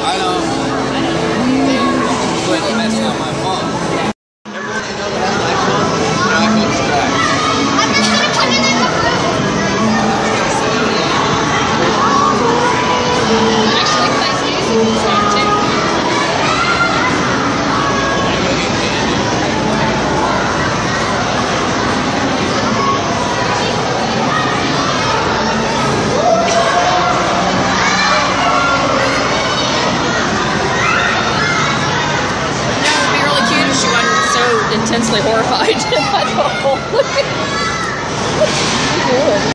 I don't quit messing up my phone. Everyone I know that has an iPhone, their iPhone's trash. I'm just gonna put it in the room. Actually plays music and stuff too. Intensely horrified by the whole